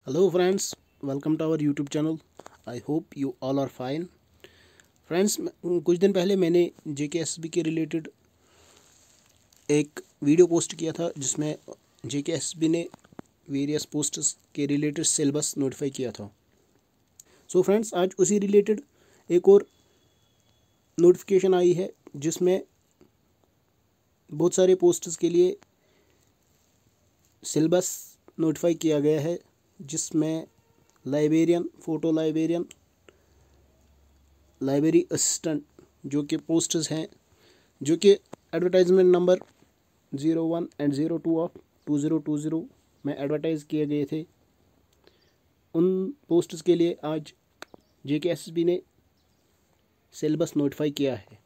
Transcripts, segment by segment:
Hello friends, welcome to our YouTube channel. I hope you all are fine. Friends, कुछ दिन पहले मैंने JKSSB के रिलेटेड एक वीडियो पोस्ट किया था जिसमें JKSSB ने वेरियस पोस्ट्स के रिलेटेड सिलेबस नोटिफाई किया था। सो फ्रेंड्स, आज उसी रिलेटेड एक और नोटिफिकेशन आई है जिसमें बहुत सारे पोस्ट्स के लिए सिलेबस नोटिफाई किया गया है, जिसमें librarian, photo librarian, library assistant जो कि पोस्ट्स हैं, जो कि एडवर्टाइजमेंट नंबर 01 एंड 02 ऑफ 2020 में एडवर्टाइज़ किए गए थे। उन पोस्ट्स के लिए आज JKSSB ने सिलेबस नोटिफाई किया है।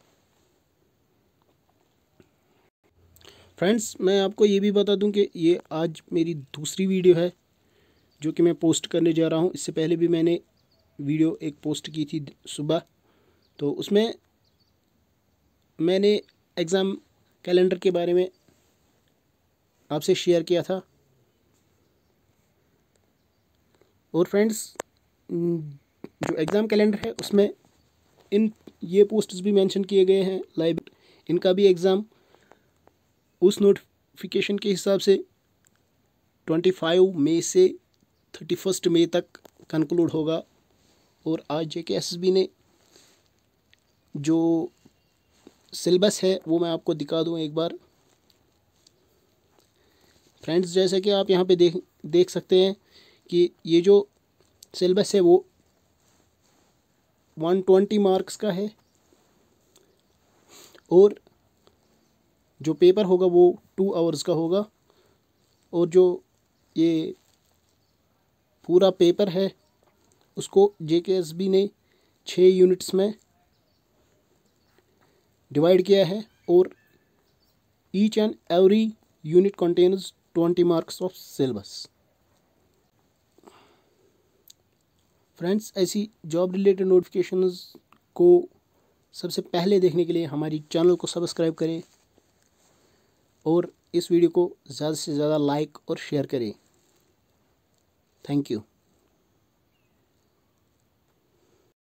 फ्रेंड्स, मैं आपको ये भी बता दूं कि ये आज मेरी दूसरी वीडियो है जो कि मैं पोस्ट करने जा रहा हूँ। इससे पहले भी मैंने वीडियो एक पोस्ट की थी सुबह, तो उसमें मैंने एग्ज़ाम कैलेंडर के बारे में आपसे शेयर किया था। और फ्रेंड्स, जो एग्ज़ाम कैलेंडर है उसमें ये पोस्ट्स भी मेंशन किए गए हैं। इनका भी एग्ज़ाम उस नोटिफिकेशन के हिसाब से 25 मई से 31 मई तक कंक्लूड होगा। और आज JKSSB ने जो सिलेबस है वो मैं आपको दिखा दूं एक बार। फ्रेंड्स, जैसे कि आप यहाँ पे देख सकते हैं कि ये जो सिलेबस है वो 120 मार्क्स का है, और जो पेपर होगा वो 2 आवर्स का होगा। और जो ये पूरा पेपर है उसको JKSSB ने 6 यूनिट्स में डिवाइड किया है, और each and every unit contains 20 marks of syllabus. Friends, ऐसी जॉब रिलेटेड नोटिफिकेशंस को सबसे पहले देखने के लिए हमारी चैनल को सब्सक्राइब करें और इस वीडियो को ज़्यादा से ज़्यादा लाइक और शेयर करें। Thank you.